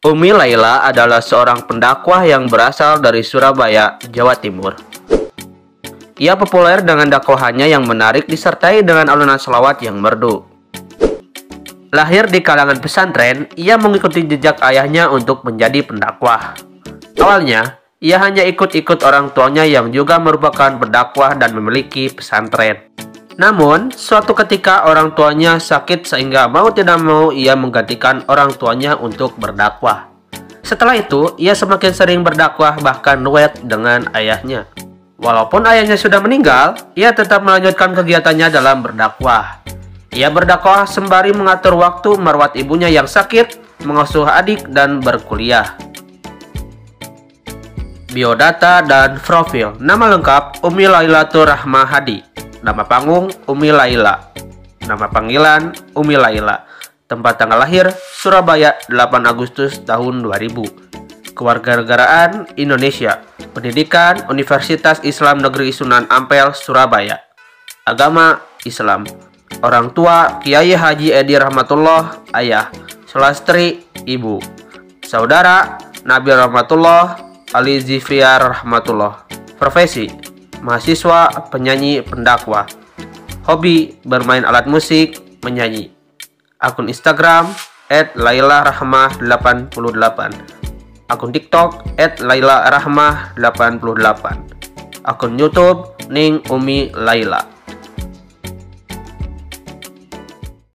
Umi Laila adalah seorang pendakwah yang berasal dari Surabaya, Jawa Timur. Ia populer dengan dakwahannya yang menarik disertai dengan alunan shalawat yang merdu. Lahir di kalangan pesantren, ia mengikuti jejak ayahnya untuk menjadi pendakwah. Awalnya, ia hanya ikut-ikut orang tuanya yang juga merupakan pendakwah dan memiliki pesantren. Namun, suatu ketika orang tuanya sakit sehingga mau tidak mau ia menggantikan orang tuanya untuk berdakwah. Setelah itu, ia semakin sering berdakwah bahkan duet dengan ayahnya. Walaupun ayahnya sudah meninggal, ia tetap melanjutkan kegiatannya dalam berdakwah. Ia berdakwah sembari mengatur waktu merawat ibunya yang sakit, mengasuh adik, dan berkuliah. Biodata dan profil. Nama lengkap Umi Lailatur Rahmah Hadi. Nama panggung Umi Laila. Nama panggilan Umi Laila. Tempat tanggal lahir Surabaya 8 Agustus tahun 2000. Kewarganegaraan Indonesia. Pendidikan Universitas Islam Negeri Sunan Ampel Surabaya. Agama Islam. Orang tua Kiai Haji Edi Rahmatullah, ayah. Sulastri, ibu. Saudara Nabi Rahmatullah, Ali Zifiar Rahmatullah. Profesi mahasiswa, penyanyi, pendakwah. Hobi bermain alat musik, menyanyi. Akun Instagram @lailarahmah88. Akun TikTok @lailarahmah88. Akun YouTube Ning Umi Laila.